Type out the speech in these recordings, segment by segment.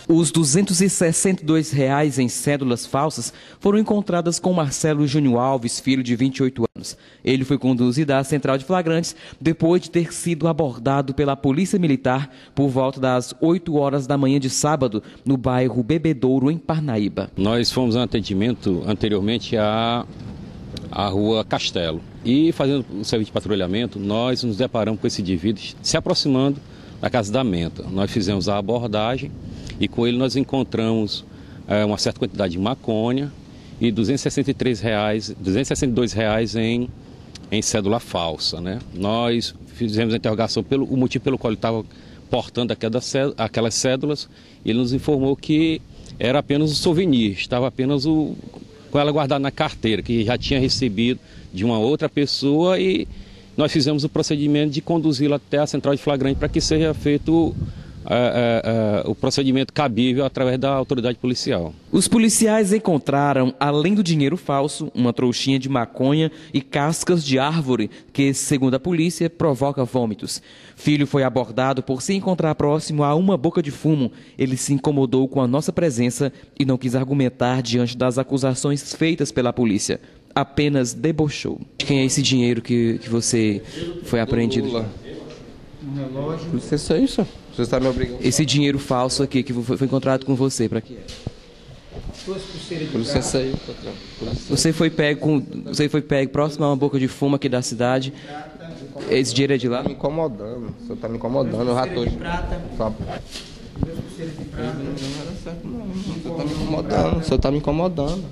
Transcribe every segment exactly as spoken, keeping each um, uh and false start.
Os duzentos e sessenta e dois reais em cédulas falsas foram encontradas com Marcelo Júnior Alves, filho de vinte e oito anos. Ele foi conduzido à central de flagrantes depois de ter sido abordado pela Polícia Militar por volta das oito horas da manhã de sábado, no bairro Bebedouro, em Parnaíba. Nós fomos a um atendimento anteriormente à, à rua Castelo. E fazendo o serviço de patrulhamento, nós nos deparamos com esse indivíduo se aproximando da Casa da Menta. Nós fizemos a abordagem e com ele nós encontramos é, uma certa quantidade de maconha e duzentos e sessenta e três reais, duzentos e sessenta e dois reais em, em cédula falsa, né? Nós fizemos a interrogação pelo o motivo pelo qual ele estava portando aquelas, aquelas cédulas e ele nos informou que era apenas um souvenir, estava apenas o, com ela guardada na carteira, que já tinha recebido de uma outra pessoa, e nós fizemos o procedimento de conduzi-lo até a central de flagrante para que seja feito Uh, uh, uh, o procedimento cabível através da autoridade policial. Os policiais encontraram, além do dinheiro falso, uma trouxinha de maconha e cascas de árvore que, segundo a polícia, provoca vômitos. Filho foi abordado por se encontrar próximo a uma boca de fumo. Ele se incomodou com a nossa presença e não quis argumentar diante das acusações feitas pela polícia. Apenas debochou. Quem é esse dinheiro que, que você foi apreendido? Um relógio. Licença aí, senhor. Você está me obrigando. Esse dinheiro falso aqui que foi encontrado com você, para quê? Duas pulseiras de licença aí, patrão. Você foi pego com, você foi pego próximo a uma boca de fumo aqui da cidade. Esse dinheiro é de lá? Está me incomodando. O senhor está me incomodando, eu já estou. Só... Duas pulseiras de prata. Não era certo, não. O senhor está me incomodando. O senhor está me incomodando.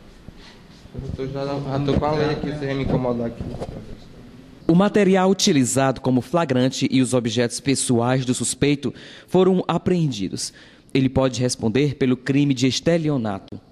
Eu já estou com a lei aqui, você vai me incomodar aqui. O material utilizado como flagrante e os objetos pessoais do suspeito foram apreendidos. Ele pode responder pelo crime de estelionato.